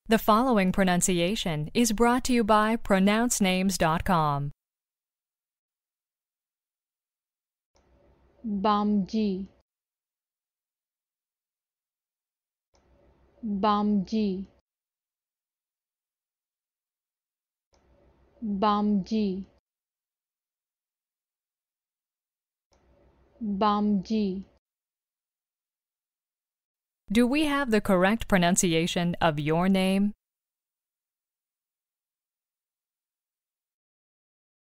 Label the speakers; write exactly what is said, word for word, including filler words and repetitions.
Speaker 1: The following pronunciation is brought to you by pronounce names dot com.
Speaker 2: Bamji, Bamji, Bamji, Bamji.
Speaker 1: Do we have the correct pronunciation of your name?